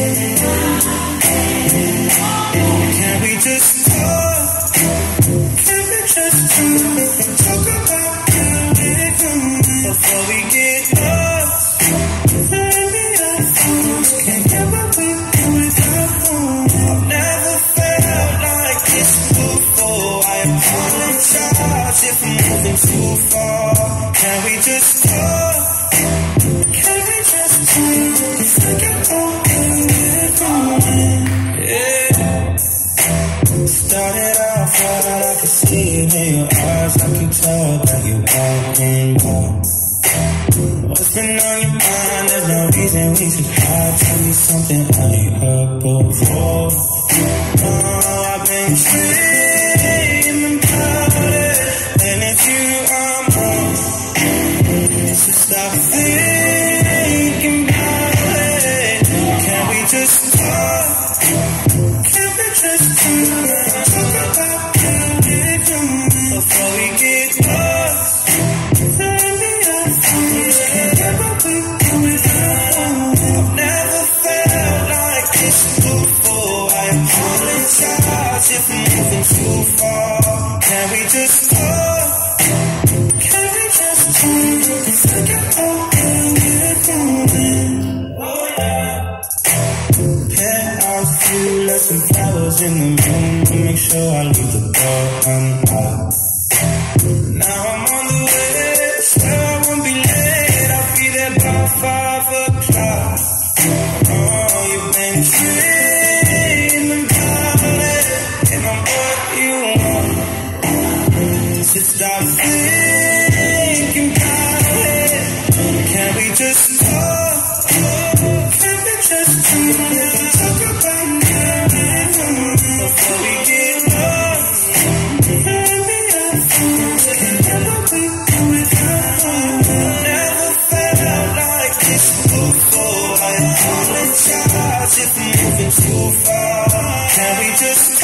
Can we just talk? Can we just talk about it before we get lost? Maybe our phones can't get what we do without phones. I've never felt like this before. I apologize if I'm moving too far. Can we just talk? Can we just forget all we're going? Yeah. Started off right, I could see it in your eyes. I could tell that you wanting more. What's been on your mind? There's no reason we should hide. Tell me something I ain't heard before. Oh, I've been dreaming about it. And if you are more, so stop thinking about it. Can we just talk? Can we just talk about it before we get lost? Maybe our phones can't get what we do without. I've never felt like this before. I apologize if I'm moving too far. Can we just talk? Can we just forget all we're going? Oh yeah. Penthouse view, left some flowers in the room to make sure I leave the door unlocked. Now I'm on the way, swear I won't be late. I'll be there by 5 o'clock. Oh, you've been dreaming about it, and I'm what you want. Just stop thinking about it. Can we just talk? Can we just talk about it before we get lost? Maybe our phones can't get what we do without. Never felt like this before. I apologize if I'm moving too far. Can we just